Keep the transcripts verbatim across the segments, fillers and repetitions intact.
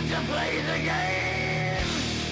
want to play the game.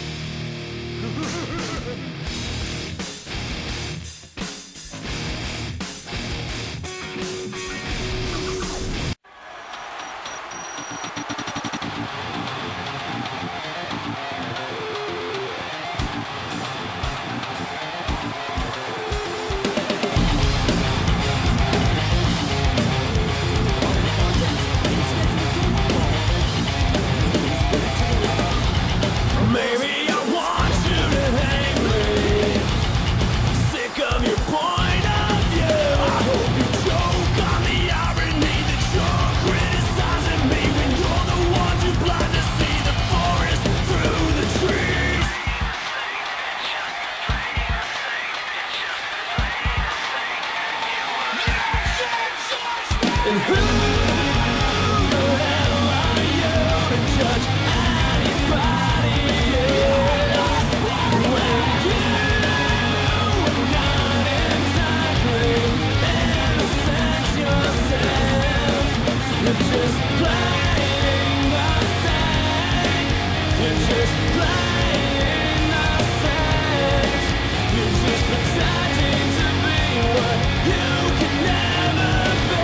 And who the hell are you to judge anybody else when you are not exactly innocent yourself? You're just playing the same. You're just playing the same. You're just pretending to be what you can never be.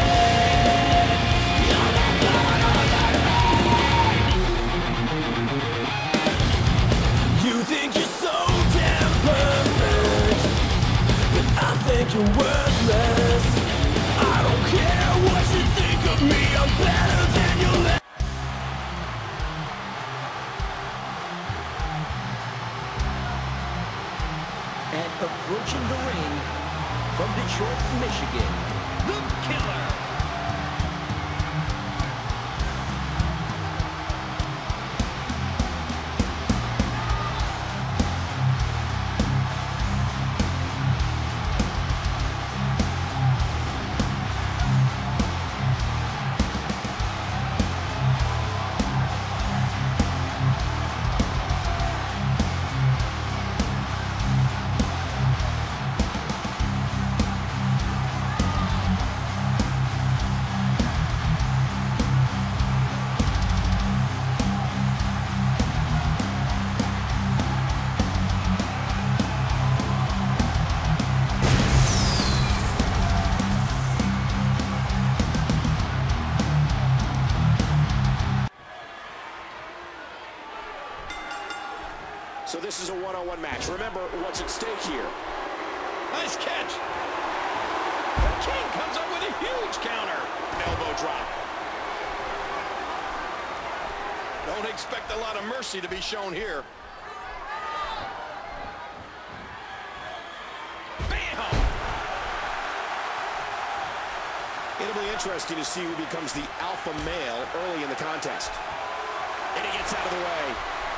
You're worthless. I don't care what you think of me. I'm better than you'll let. And approaching the ring from Detroit, Michigan, the Killer. So this is a one-on-one match. Remember what's at stake here. Nice catch. The King comes up with a huge counter. Elbow drop. Don't expect a lot of mercy to be shown here. Bam! It'll be interesting to see who becomes the alpha male early in the contest. And he gets out of the way.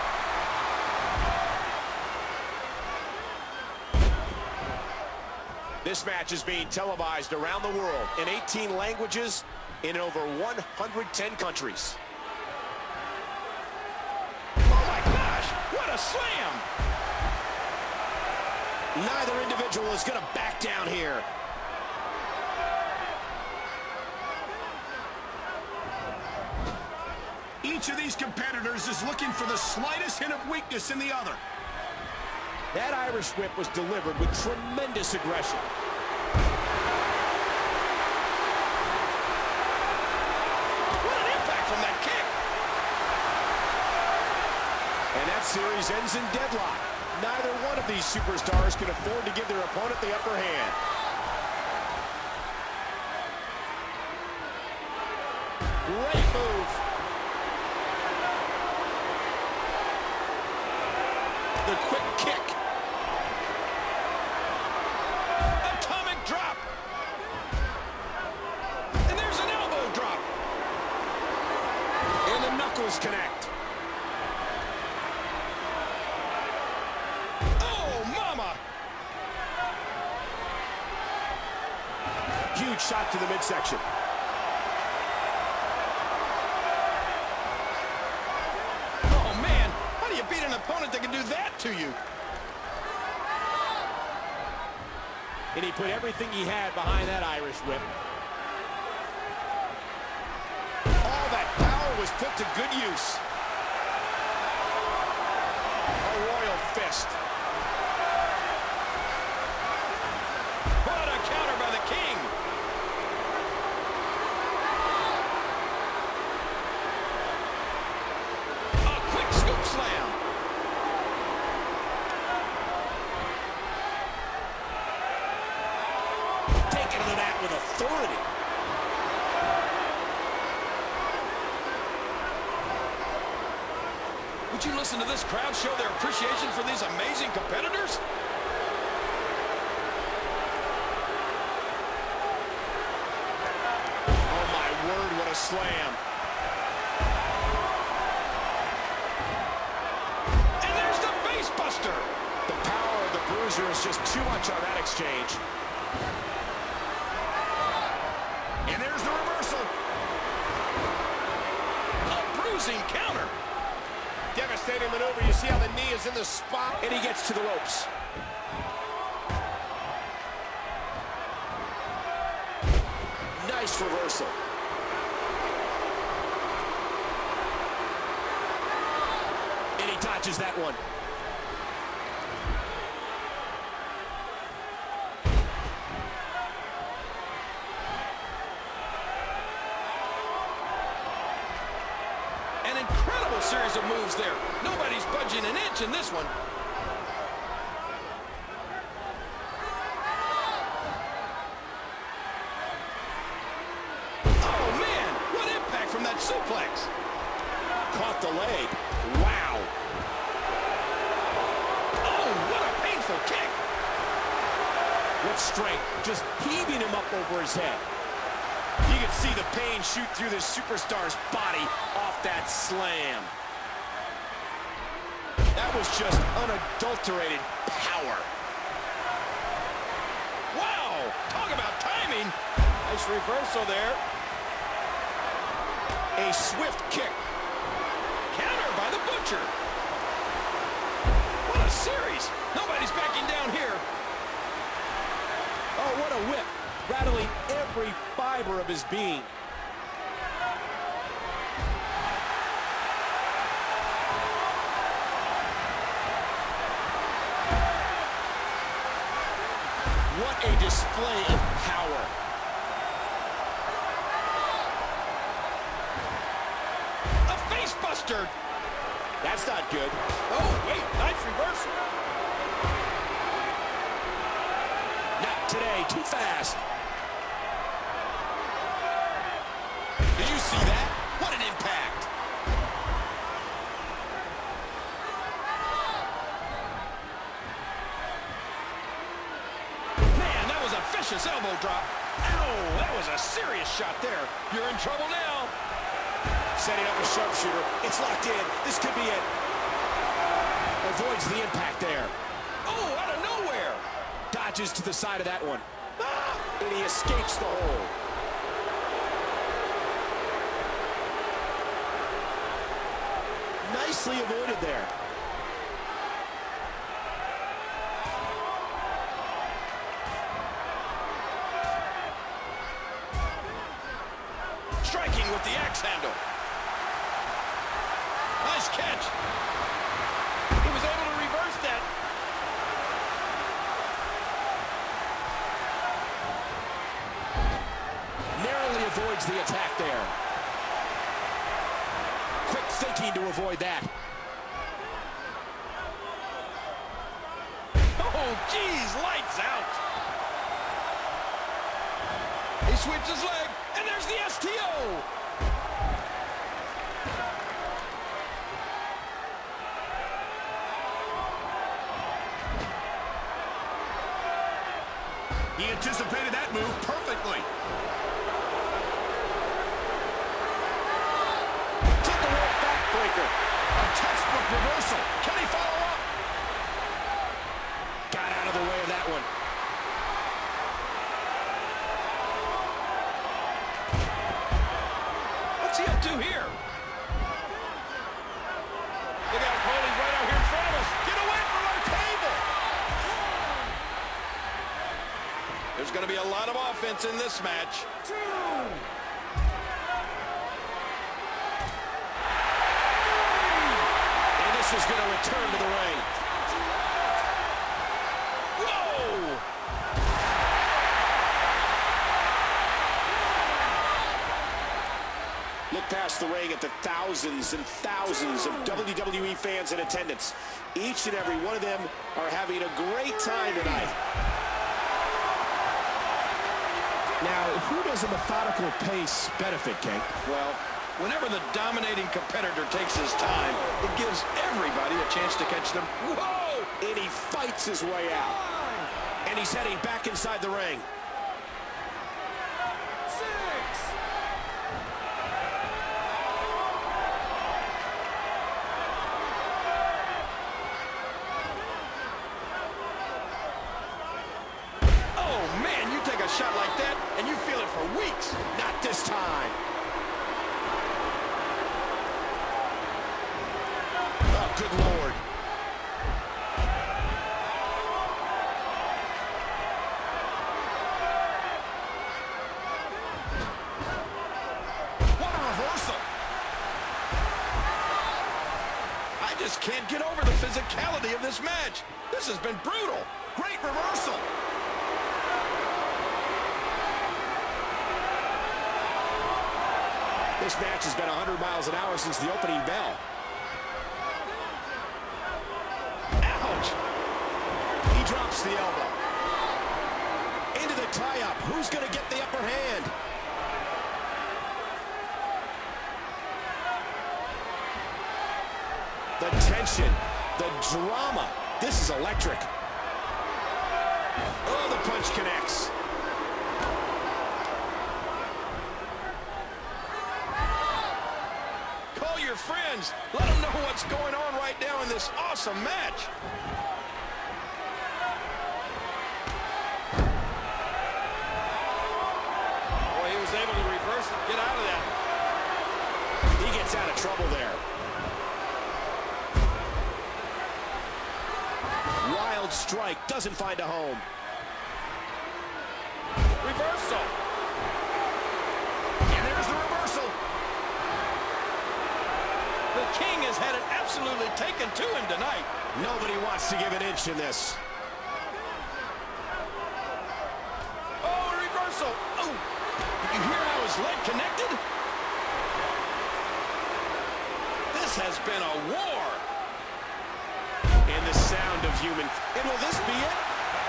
This match is being televised around the world in eighteen languages in over one hundred ten countries. Oh my gosh, what a slam! Neither individual is going to back down here. Each of these competitors is looking for the slightest hint of weakness in the other. That Irish whip was delivered with tremendous aggression. What an impact from that kick! And that series ends in deadlock. Neither one of these superstars can afford to give their opponent the upper hand. Great move. The quick kick. Atomic drop. And there's an elbow drop. And the knuckles connect. Oh, mama. Huge shot to the midsection. Oh, man. How do you beat an opponent that can do that to you? And he put everything he had behind that Irish whip. All that power was put to good use. fist. What a counter by the King. A quick scoop slam. Taken to the mat with authority. Would you listen to this crowd show their appreciation for these amazing competitors? Oh my word, what a slam. And there's the face buster. The power of the bruiser is just too much on that exchange. And there's the reversal. A bruising counter. Devastating maneuver. You see how the knee is in the spot, and he gets to the ropes. Nice reversal. And he dodges that one. An incredible series of moves there. Nobody's budging an inch in this one. Oh, man, what impact from that suplex. Caught the leg. Wow. Oh, what a painful kick. What strength, just heaving him up over his head. You can see the pain shoot through this superstar's body off that slam. That was just unadulterated power. Wow, talk about timing. Nice reversal there. A swift kick. Counter by the Butcher. What a series. Nobody's backing down here. Oh, what a whip. Rattling every fiber of his being. What a display of power. A face buster. That's not good. Oh, wait, nice reversal. Not today, too fast. Did you see that? What an impact. Man, that was a vicious elbow drop. Ow, that was a serious shot there. You're in trouble now. Setting up a sharpshooter. It's locked in. This could be it. Avoids the impact there. Oh, out of nowhere. Dodges to the side of that one. Ah, and he escapes the hole. Nicely avoided there. Striking with the axe handle. Nice catch. He was able to reverse that. Narrowly avoids the attack there. Quick thinking to avoid that. Oh, geez, lights out. He sweeps his leg, and there's the S T O. He anticipated that move perfectly. Took the rope backbreaker. A textbook reversal. Can he follow up? Got out of the way of that one. What's he up to here? Look out, Foley's right out here in front of us. Get away from our table. There's going to be a lot of offense in this match. Two. And this is going to return to the ring. across the ring at the thousands and thousands of W W E fans in attendance. Each and every one of them are having a great time tonight. Now, who does a methodical pace benefit, King? Well, whenever the dominating competitor takes his time, it gives everybody a chance to catch them. Whoa! And he fights his way out. And he's heading back inside the ring. Shot like that, and you feel it for weeks. Not this time. Oh, good Lord. What a reversal. I just can't get over the physicality of this match. This has been brutal. Great reversal. This match has been one hundred miles an hour since the opening bell. Ouch! He drops the elbow. Into the tie-up. Who's going to get the upper hand? The tension, the drama. This is electric. Oh, the punch connects. Your friends, let them know what's going on right now in this awesome match. Boy, he was able to reverse and get out of that. He gets out of trouble there. Wild strike, doesn't find a home. Reversal. And there's the reversal. The King has had it absolutely taken to him tonight. Nobody wants to give an inch in this. Oh, a reversal. Oh, did you hear how his leg connected? This has been a war. And the sound of human. And will this be it?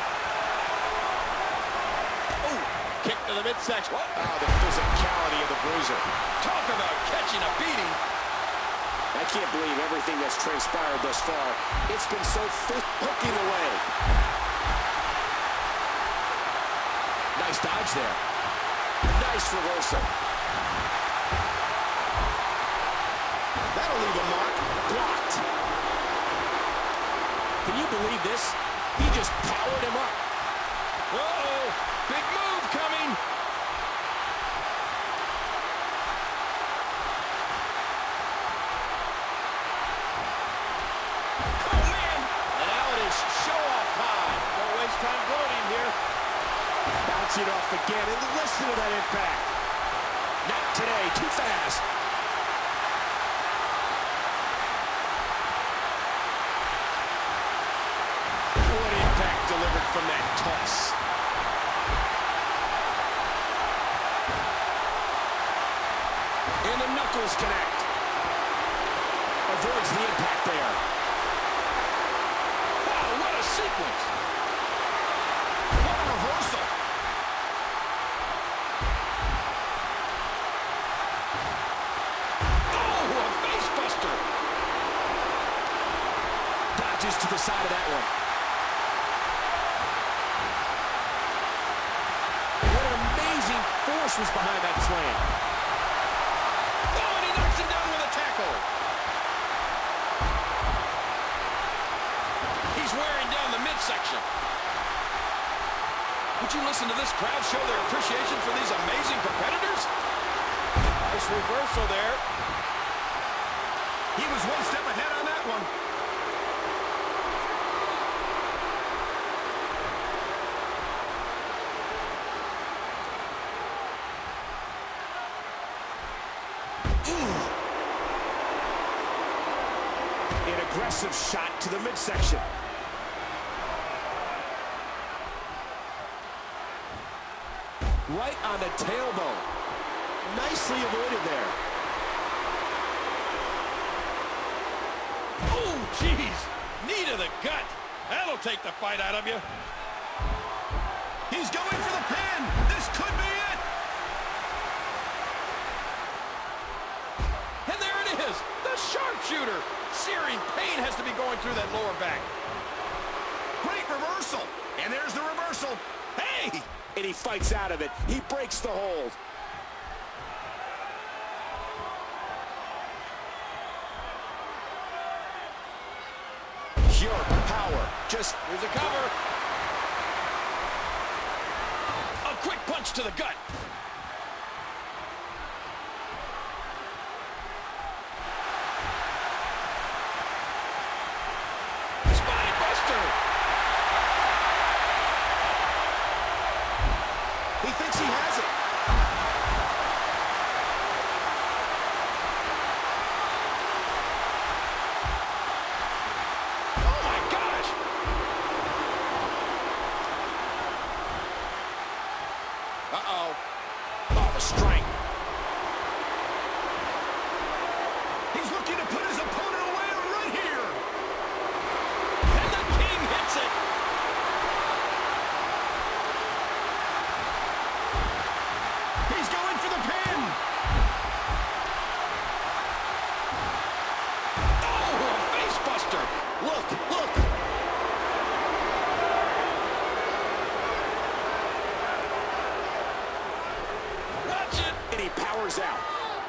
Oh, kick to the midsection. What? Oh, the physicality of the bruiser. Talk about catching a beating. I can't believe everything that's transpired thus far. It's been so hooking away. Nice dodge there. Nice reversal. That'll leave a mark. Blocked. Can you believe this? He just powered him up. Uh-oh, big move coming. Time gloating here. Bouncing off again, and listen to that impact. Not today, too fast. What impact delivered from that toss. And the knuckles connect. Avoids the impact there. Wow, what a sequence. Reversal. Oh, a face buster. Dodges to the side of that one. What an amazing force was behind that slam. Oh, and he knocks him down with a tackle. He's wearing down the midsection. Would you listen to this crowd show their appreciation for these amazing competitors? Nice reversal there. He was one step ahead on that one. An aggressive shot to the midsection. Right on the tailbone. Nicely avoided there. jeez. Knee to the gut. That'll take the fight out of you. He's going for the pin. This could be it. And there it is. The sharpshooter. Searing pain has to be going through that lower back. Great reversal. And there's the reversal. Hey! And he fights out of it. He breaks the hold. Pure power. Just, here's a cover. A quick punch to the gut. Spine buster. he thinks he has it. Oh my gosh. Uh-oh. Oh, the strength. He's looking to put his opponent away right here. And the king hits it. He's going for the pin. Oh, a face buster. Look, look. Watch it. And he powers out.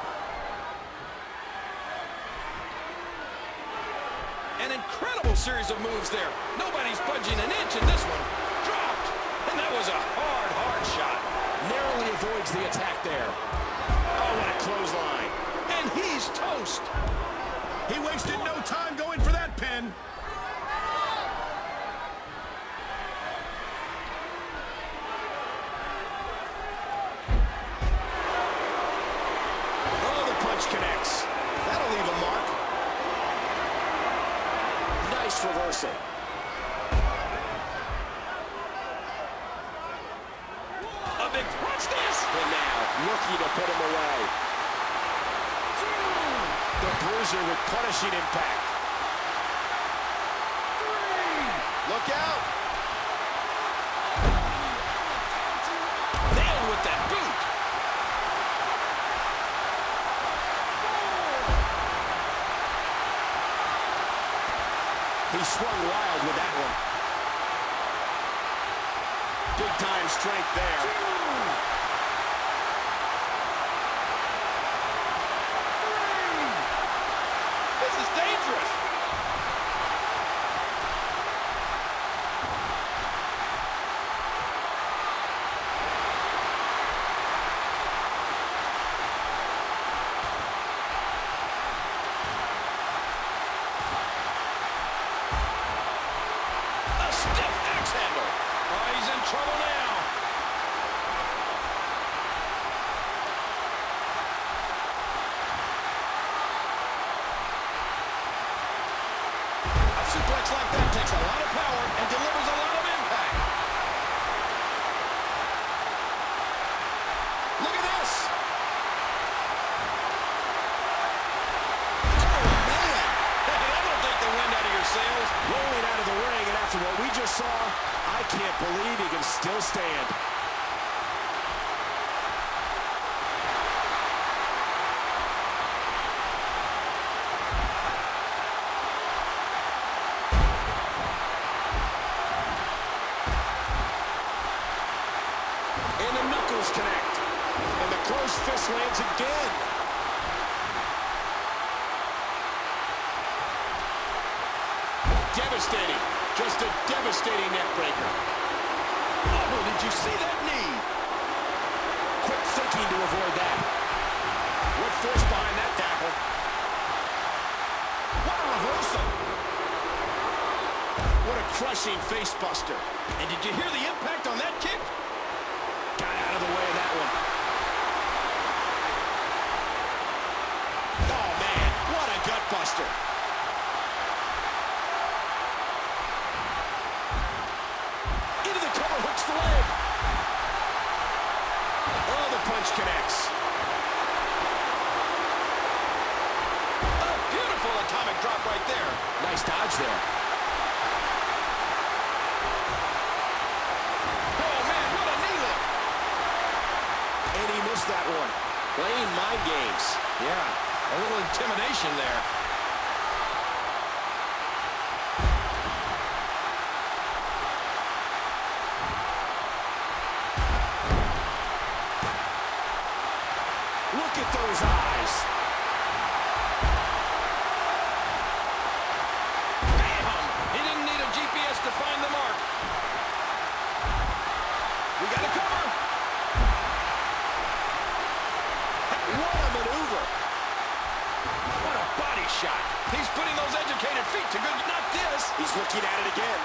An incredible series of moves there. Nobody's budging an inch in this one. Dropped. And that was a hard, hard shot. Narrowly avoids the attack there. Oh, what a clothesline. And he's toast. He wasted no time going for that pin. Oh, the punch connects. That'll leave a mark. Nice reversal. A big, watch this. And now, looking to put him away. The bruiser with punishing impact. Look out. Nailed with that boot. He swung wild with that one. Big time strength there. This is dangerous. A stiff axe handle. Oh, he's in trouble now. A suplex like that takes a lot of power and delivers a lot of impact. Look at this. Oh, man. That'll take the wind out of your sails. Rolling out of the ring, and after what we just saw, I can't believe he can still stand. And the knuckles connect. And the closed fist lands again. Devastating. Just a devastating neck breaker. Oh, did you see that knee? Quick thinking to avoid that. What force behind that tackle? What a reversal. What a crushing face buster. And did you hear the impact on that kick? Got out of the way of that one. Oh, man. What a gut buster. Into the cover, hooks the leg. Oh, the punch connects. A beautiful atomic drop right there. Nice Nice dodge there. Oh, man, what a knee lift. And he missed that one. Playing mind games. Yeah, a little intimidation there. Look at those eyes. Bam! He didn't need a G P S to find the mark. We got a cover. What a maneuver. What a body shot. He's putting those educated feet to good. Not this. He's looking at it again.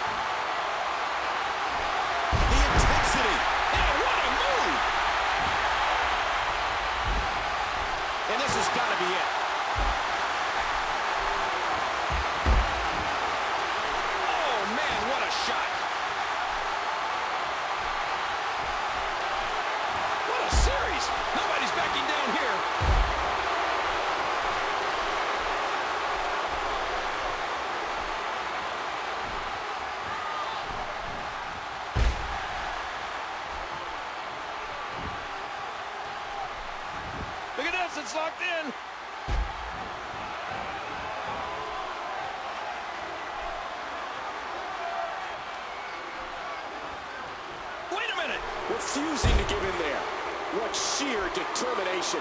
The intensity. Yeah, what a move. And this has got to be it. Oh, man, what a shot. What a series. Nobody's backing down here. Look at this, it's locked in. Wait a minute. Refusing to give in there. What sheer determination.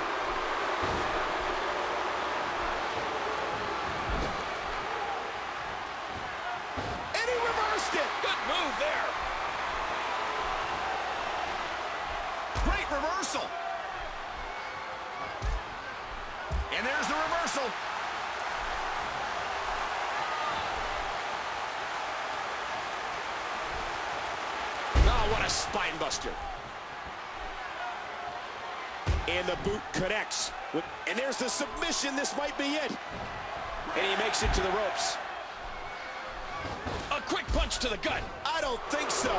And he reversed it. Good move there. Great reversal. And there's the reversal. Oh, what a spine buster. And the boot connects. With, and there's the submission. This might be it. And he makes it to the ropes. A quick punch to the gut. I don't think so.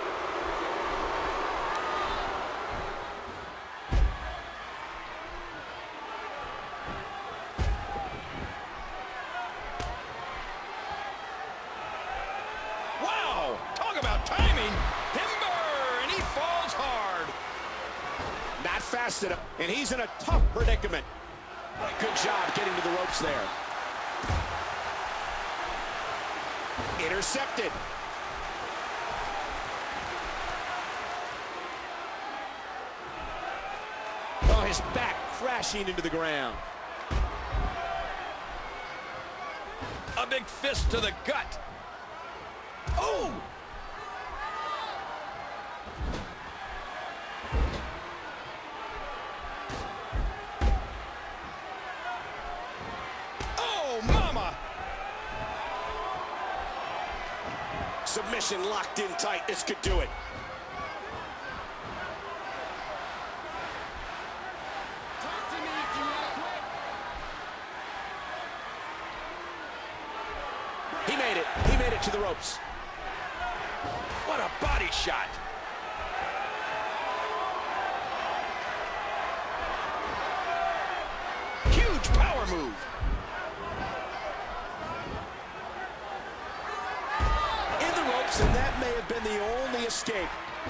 Wow, talk about timing. Timber, and he falls hard. Not fast enough. And he's in a tough predicament. Good job getting to the ropes there. Intercepted. Oh, his back crashing into the ground. A big fist to the gut. Oh! Oh, mama! Submission locked in tight. This could do it. He made it. He made it to the ropes. What a body shot. Huge power move. In the ropes, and that may have been the only escape.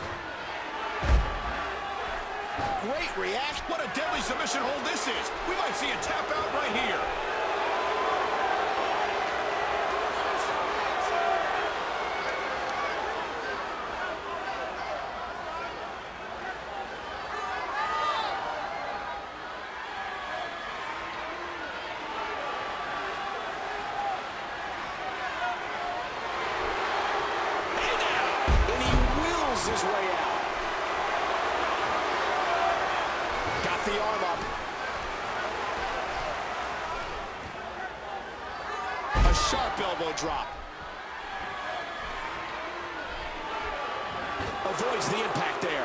Great reaction. What a deadly submission hold this is. We might see a tap out right here. His way out. Got the arm up. A sharp elbow drop. Avoids the impact there.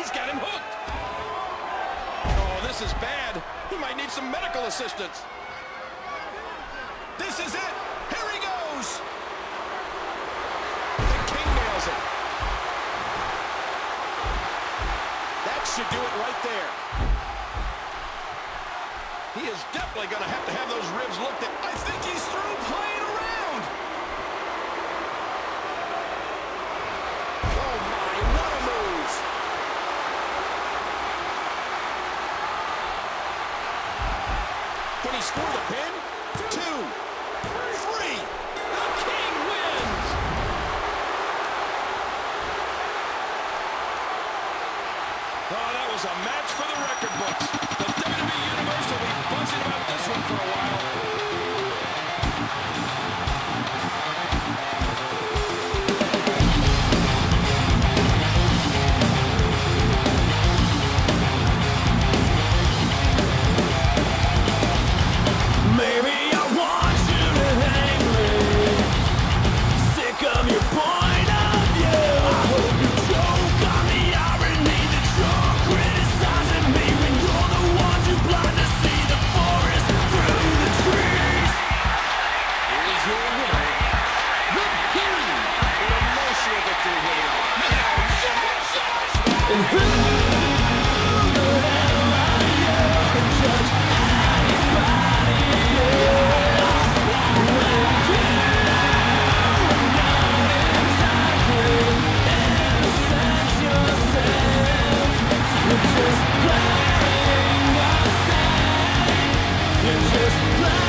He's got him hooked. Oh, this is bad. He might need some medical assistance. This is it. Here he goes. The King nails it. That should do it right there. He is definitely going to have to have those ribs looked at. I think he's through playing around. Oh, my, what a move. Can he score the pin? Two, three. The King wins. Oh, that was a match for the record books. The W W E Universe will be buzzing about this one for a while. Maybe I want you to hang me. Sick of your point of view. I hope you choke on the irony that you're criticizing me when you're the one too blind to see the forest through the trees. Here's your winner, the King. An emotional victory here. Now, judge! And who the hell are you to judge anybody else? When you know exactly innocent yourself, you're just playing a game. You're just playing